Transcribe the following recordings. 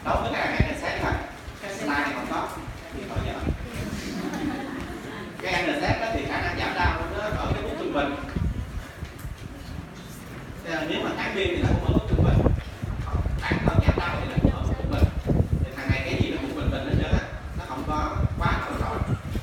đối với cái NSAID là cái slide này không có thì khỏi giờ. Cái NSAID đó thì khả năng giảm đau nó ở cái mức trung bình. Nếu mà kháng viêm thì nó cũng ở mức trung bình, bản thân giảm đau thì nó cũng ở mức trung bình. Thì thằng này cái gì nó cũng bình bình hết trơn á, nó không có quá nổi trội.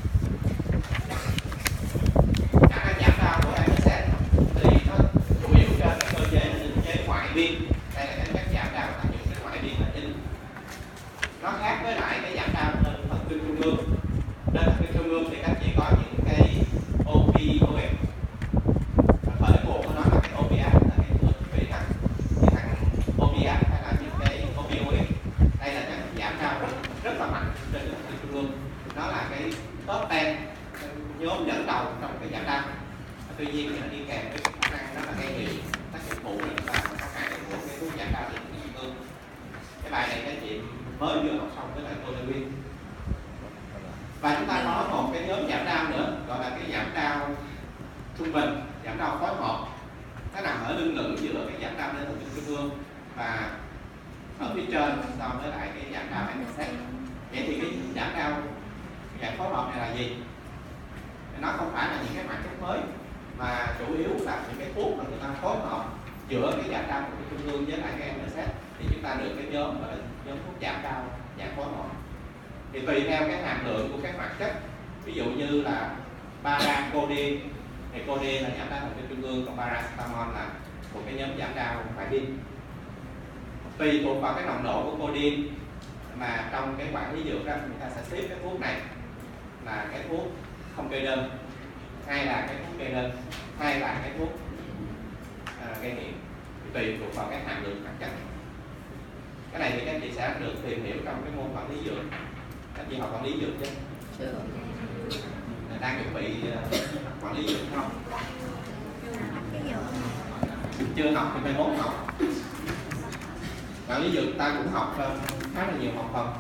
Khả năng giảm đau của NSAID thì nó chủ yếu trên cái cơ chế ngoại biên. Đây là cái cách giảm đau áp dụng cái ngoại biên là chính. Nó khác với lại cái giảm đau trên thần kinh trung ương. Trên thần kinh trung ương thì các chị có những cái opioid. Ở cái bộ của nó là cái opiate, là cái thuốc về thằng opiate hay là những cái opioid. Đây là cái giảm đau rất là mạnh trên thần kinh trung ương. Nó là cái top 10 nhóm dẫn đầu trong cái giảm đau. Tuy nhiên thì nó đi kèm với khả năng nó là gây nhiều tác dụng phụ và tác hại của cái thuốc giảm đau trên thần kinh trung ương. Cái bài này các chị mới vừa học xong với lại Tolerin. Và chúng ta có một cái nhóm giảm đau nữa gọi là cái giảm đau trung bình, giảm đau phối hợp. Nó nằm ở lưng lửng giữa cái giảm đau trên thần kinh trung ương và ở phía trên so với lại cái giảm đau NSAID. Vậy thì cái giảm đau dạng phối hợp này là gì? Nó không phải là những cái hoạt chất mới mà chủ yếu là những cái thuốc mà người ta phối hợp giữa cái giảm đau của trung ương với lại cái NSAID thì chúng ta được cái nhóm gọi là nhóm thuốc giảm đau dạng phối hợp. Thì tùy theo cái hàm lượng của các hoạt chất, ví dụ như là paracodeine thì codeine là giảm đau thần kinh trung ương, còn paracetamol là một cái nhóm giảm đau ngoại biên. Tùy thuộc vào cái nồng độ của codeine mà trong cái quản lý dược đó người ta sẽ xếp cái thuốc này là cái thuốc không kê đơn, hay là cái thuốc kê đơn, hay là cái thuốc gây nghiện, tùy thuộc vào cái hàm lượng hoạt chất. Cái này thì các chị sẽ được tìm hiểu trong cái môn quản lý dược. Các chị học quản lý dược chứ? Chưa. Đang chuẩn bị quản lý dược không? Chưa học thì mai mốt học. Quản lý dược ta cũng học khá là nhiều học phần.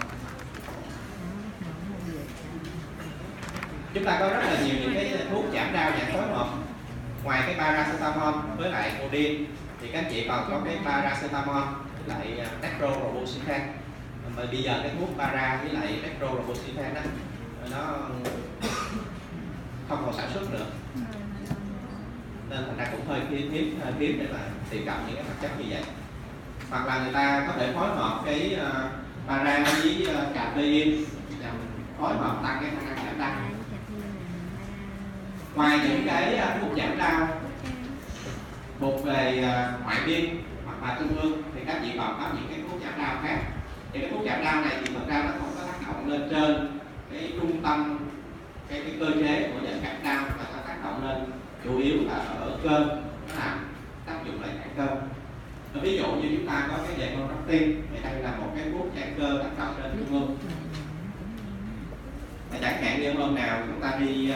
Chúng ta có rất là nhiều những cái thuốc giảm đau dạng phối hợp. Ngoài cái paracetamol với lại codeine thì các chị còn có cái paracetamol với lại dextroroboxifan. Mà bây giờ cái thuốc para với lại dextroroboxifan đó nó không còn sản xuất nữa, nên thành ra cũng hơi hiếm để mà tìm gặp những cái hoạt chất như vậy. Hoặc là người ta có thể phối hợp cái para với caffeine nhằm phối hợp tăng cái khả năng giảm đau. Ngoài những cái thuốc giảm đau thuộc về ngoại biên hoặc là trung ương thì các chị còn có những cái thuốc giảm đau khác. Những cái thuốc giảm đau này thì thực ra nó không có tác động lên trên cái trung tâm cái cơ chế của dẫn cảm đau, mà nó tác động lên chủ yếu là ở cơ, nó làm tác dụng lại giãn cơ. Ví dụ như chúng ta có cái Deconstructin thì đây là một cái thuốc giãn cơ tác động trên trung ương. Chẳng hạn như hôm nào chúng ta đi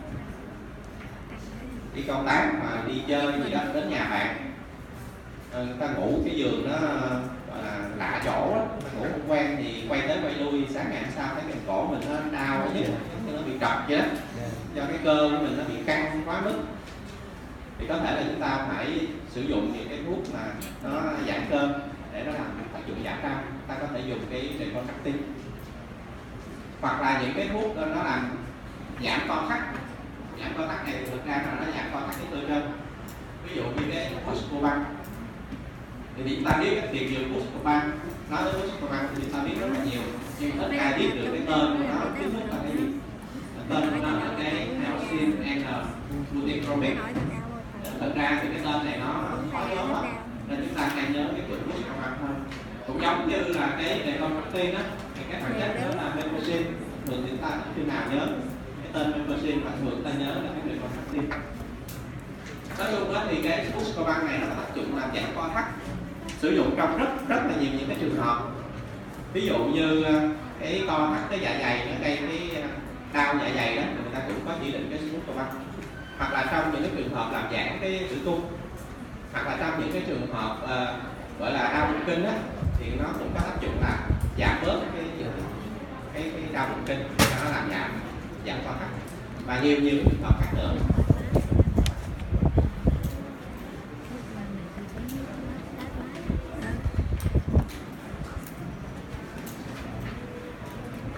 công tác mà đi chơi gì đó đến nhà bạn, người ta ngủ cái giường nó gọi là lạ chỗ đó, ngủ không quen thì quay tới quay lui, sáng ngày hôm sau thấy cái cổ mình nó đau chứ, nó bị trật vậy đó, do cái cơ của mình nó bị căng quá mức. Thì có thể là chúng ta phải sử dụng những cái thuốc mà nó giãn cơ để nó làm tác dụng giảm đau. Ta có thể dùng cái Deconstructin, hoặc là những cái thuốc nó làm giảm co thắt. Giảm co thắt này thực ra là nó giảm co thắt cái cơ trên. Ví dụ như cái Buscopan thì chúng ta biết cái việc dùng Buscopan, nói tới Buscopan thì chúng ta biết rất là nhiều, nhưng ít ai biết được cái tên của nó chính thức là cái gì. Tên của nó là cái Nelsin N Gluticromic. Thực ra thì cái tên này nó khó nhớ lắm, nên chúng ta hay nhớ cái chữ Buscopan hơn. Cũng giống như là cái Deconstructin á, thì cái hoạt chất nữa là Mepocin. Thường chúng ta khi nào nhớ cái tên Mepocin và thường ta nhớ là cái Deconstructin. Nói chung đó thì cái Buscopan này nó có tác dụng làm giảm co thắt, sử dụng trong rất là nhiều những cái trường hợp. Ví dụ như cái co thắt cái dạ dày nó gây cái đau dạ dày đó, người ta cũng có chỉ định cái Buscopan. Hoặc là trong những cái trường hợp làm giãn cái tử cung, hoặc là trong những cái trường hợp gọi là đau bụng kinh á, thì nó cũng có tác dụng là giảm bớt cái đau bụng kinh, nó làm giảm co thắt, và nhiều trường hợp khác nữa.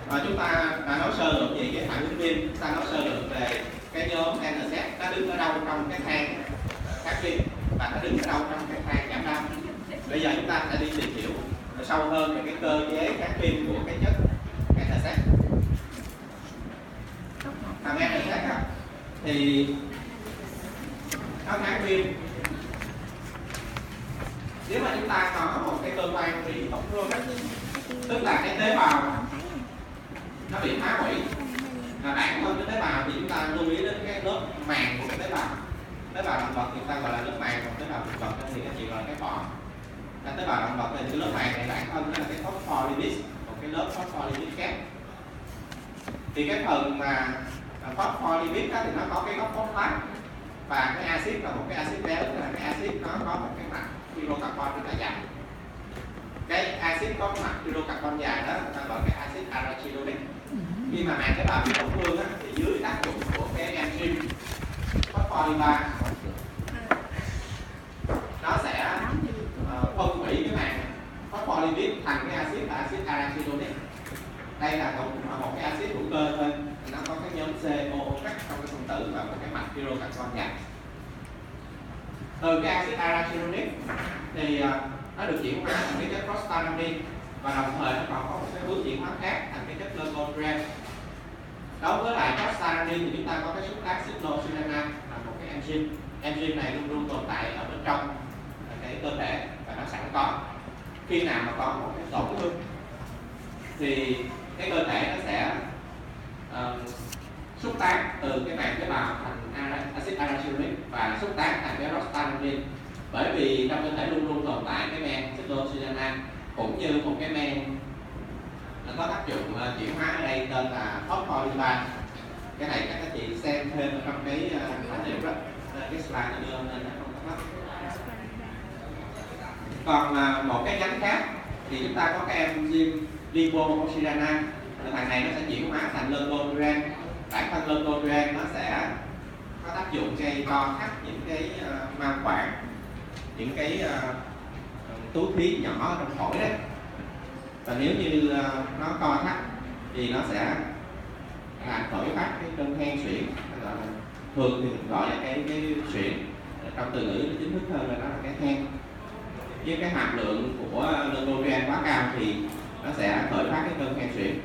Chúng ta đã nói sơ lược gì với phản ứng viêm, chúng ta nói sơ lược về cái nhóm NSAID nó đứng ở đâu trong cái thang kháng viêm và nó đứng ở đâu trong cái thang giảm đau. Bây giờ chúng ta sẽ đi tìm hiểu sâu hơn về cái cơ chế kháng viêm của cái chất NSAID. Thằng NSAID thì nó kháng viêm. Nếu mà chúng ta có một cái cơ quan bị tổn thương, tức là cái tế bào nó bị phá hủy, và bản thân cái tế bào thì chúng ta lưu ý đến cái lớp màng của cái tế bào động vật thì chúng ta gọi là lớp màng, còn tế bào thực vật thì các chị gọi là cái vỏ. Cái tế bào động vật thì cái lớp màng này bản thân nó là cái phospholipid, một cái lớp phospholipid kép. Thì cái phần mà phospholipid thì nó có cái gốc phosphat và cái axit là một cái axit béo, tức là cái axit nó có một cái mặt hydrocarbon rất là dài. Cái axit có mặt hydrocarbon dài đó người ta gọi cái axit arachidonic. Khi mà màng tế bào bị tổn thương thì dưới tác dụng của cái enzyme phospholipase nó sẽ phân hủy cái màng phospholipid thành cái axit là axit arachidonic. Đây là một cái axit hữu cơ thôi, nó có cái nhóm COOH trong cái phân tử và một cái mặt hydrocarbon dài. Từ cái axit arachidonic thì nó được chuyển hóa thành cái chất prostaglandin và đồng thời nó còn có một cái bước chuyển hóa khác thành cái chất leucotriene. Đối với lại prostaglandin thì chúng ta có cái xúc tác cyclosulinase là một cái enzyme này luôn luôn tồn tại ở bên trong cái cơ thể và nó sẵn có. Khi nào mà có một cái tổn thương thì cái cơ thể nó sẽ xúc tác từ cái màng tế bào thành axit arachidonic và xúc tác thành cái prostaglandin. Bởi vì trong cơ thể luôn luôn tồn tại cái men cyclosulinase cũng như một cái men nó có tác dụng chuyển hóa ở đây tên là phospholipase. Cái này các chị xem thêm ở trong cái tài liệu đó, cái slide nó đưa lên nó không có. Còn một cái nhánh khác thì chúng ta có cái enzyme lipoxygenase. Thằng này nó sẽ chuyển hóa thành leucotriene. Bản thân leucotriene nó sẽ có tác dụng gây co thắt những cái mao quản, những cái túi khí nhỏ trong phổi đấy. Và nếu như nó co thắt thì nó sẽ làm khởi phát cái cơn hen suyễn, thường thì mình gọi là cái suyễn, trong từ ngữ chính thức hơn là nó là cái hen. Với cái hàm lượng của leucotriene quá cao thì nó sẽ khởi phát cái cơn hen suyễn.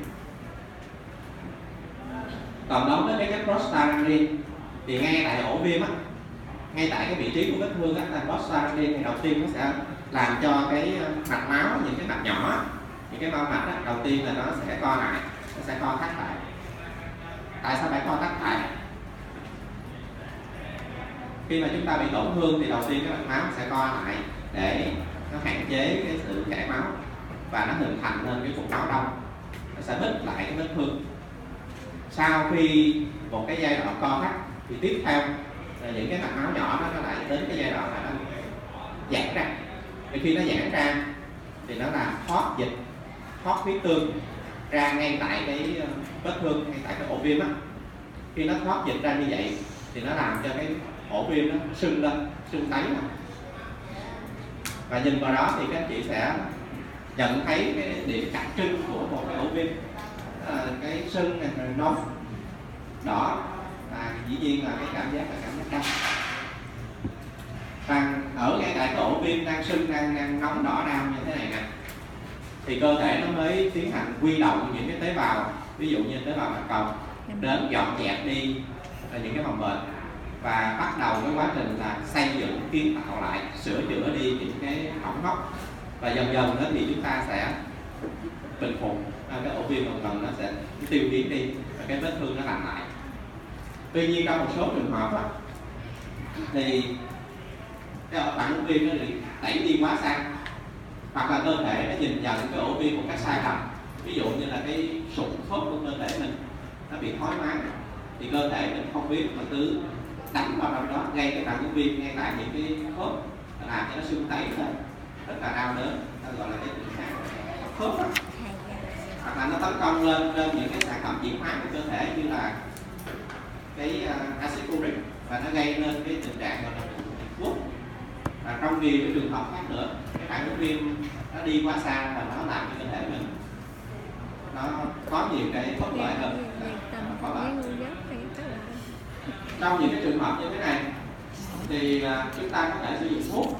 Còn đối với cái chất prostaglandin thì ngay tại ổ viêm á, ngay tại cái vị trí của vết thương á, là prostaglandin thì đầu tiên nó sẽ làm cho cái mạch máu, những cái mạch nhỏ, những cái mao mạch á, đầu tiên là nó sẽ co lại, nó sẽ co thắt lại. Tại sao phải co thắt lại? Khi mà chúng ta bị tổn thương thì đầu tiên cái mạch máu sẽ co lại để nó hạn chế cái sự chảy máu và nó hình thành nên cái cục máu đông, nó sẽ bít lại cái vết thương. Sau khi một cái giai đoạn co thắt thì tiếp theo là những cái mạch máu nhỏ đó nó lại đến cái giai đoạn là nó giãn ra. Thì khi nó giãn ra thì nó làm thoát dịch, thoát huyết tương ra ngay tại cái vết thương, ngay tại cái ổ viêm á. Khi nó thoát dịch ra như vậy thì nó làm cho cái ổ viêm nó sưng lên, sưng tấy mà. Và nhìn vào đó thì các anh chị sẽ nhận thấy cái điểm đặc trưng của một cái ổ viêm, cái sưng này, nóng, đỏ và dĩ nhiên là cái cảm giác là cảm giác đau. Và ở ngay tại cái ổ viêm đang sưng, đang nóng đỏ đau như thế này nè, thì cơ thể nó mới tiến hành huy động những cái tế bào, ví dụ như tế bào bạch cầu đến dọn dẹp đi những cái mầm bệnh và bắt đầu cái quá trình là xây dựng, kiến tạo lại, sửa chữa đi những cái hỏng hóc. Và dần dần đó thì chúng ta sẽ bình phục cái ổ viêm dần nó sẽ tiêu biến đi và cái vết thương nó lành lại. Tuy nhiên trong một số trường hợp đó, thì cái phản ứng viêm nó bị đẩy đi quá xa, hoặc là cơ thể nó nhìn nhận cái ổ viêm một cách sai lầm. Ví dụ như là cái sụn khớp của cơ thể mình nó bị thoái hóa thì cơ thể mình không biết mà cứ đánh vào trong đó gây cái phản ứng viêm ngay tại những cái khớp, làm cho nó sưng tấy lên rất là đau đớn, ta gọi là cái tình trạng khớp đó. Hoặc là nó tấn công lên những cái sản phẩm chuyển hóa của cơ thể như là cái axit uric và nó gây nên cái tình trạng gọi là quất. Và trong nhiều cái trường hợp khác nữa, cái phản ứng viêm nó đi quá xa và nó làm cho cơ thể mình nó khó có nhiều cái bất lợi hơn. Có lợi. Trong những cái trường hợp như thế này thì chúng ta có thể sử dụng thuốc.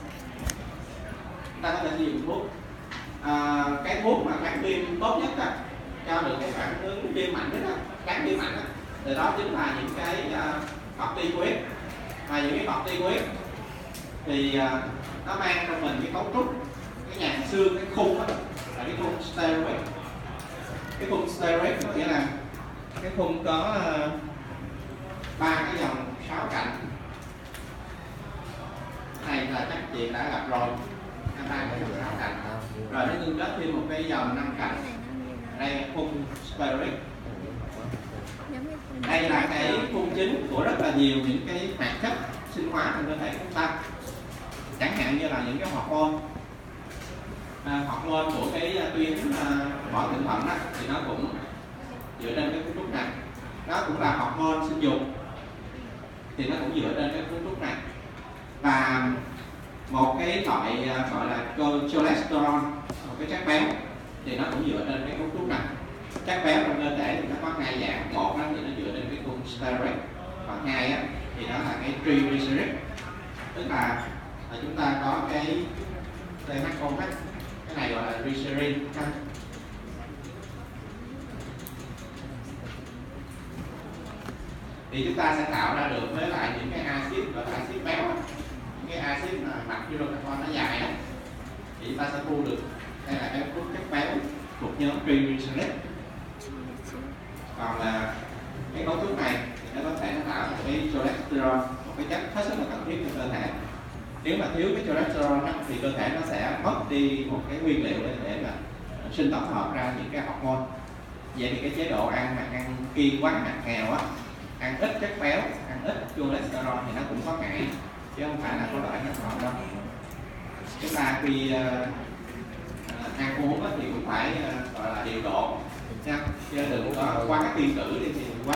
Cái thuốc mà kháng viêm tốt nhất cho được cái phản ứng viêm mạnh nhất kháng viêm mạnh thì đó chính là những cái corticoid. Và những cái corticoid thì nó mang trong mình cái cấu trúc, cái nhàn xương, cái khung là cái khung steroid. Cái khung steroid có nghĩa là cái khung có 3 cái dòng 6 cạnh. Này là chắc chị đã gặp rồi, 3 cái dòng 6 cạnh. Rồi nó tương kết thêm một cái dòng 5 cạnh. Đây là khung steroid. Đây là cái khung chính của rất là nhiều những cái hoạt chất sinh hóa trong cơ thể chúng ta. Chẳng hạn như là những cái hormone của cái tuyến vỏ thượng thận đó, thì nó cũng dựa trên cái cấu trúc này. Nó cũng là hormone sinh dục thì nó cũng dựa trên cái cấu trúc này. Và một cái loại gọi là cholesterol, một cái chất béo thì nó cũng dựa trên cái cấu trúc này. Chất béo trong cơ thể thì nó có hai dạng, một thì nó dựa trên cái khung steroid, còn hai thì nó là cái triglycerid, tức là chúng ta có cái DHOH, cái này gọi là glycerin. Thì chúng ta sẽ tạo ra được với lại những cái axit gọi là axit béo, những cái axit mà mặt hydrocarbon nó dài đó, thì chúng ta sẽ thu được đây là cái chất béo thuộc nhóm triglycerid. Còn là cái cấu trúc này thì nó có thể tạo một cái cholesterol, một cái chất hết sức là cần thiết cho cơ thể. Nếu mà thiếu cái cholesterol thì cơ thể nó sẽ mất đi một cái nguyên liệu để mà sinh tổng hợp ra những cái hormone. Vậy thì cái chế độ ăn mà ăn kiêng quá, ăn nghèo ăn ít chất béo, ăn ít cholesterol thì nó cũng có hại, chứ không phải là có lợi hết mọi đâu. Chúng ta khi ăn uống thì cũng phải gọi là điều độ nha, chứ đừng có quá tiên tử đi thì quá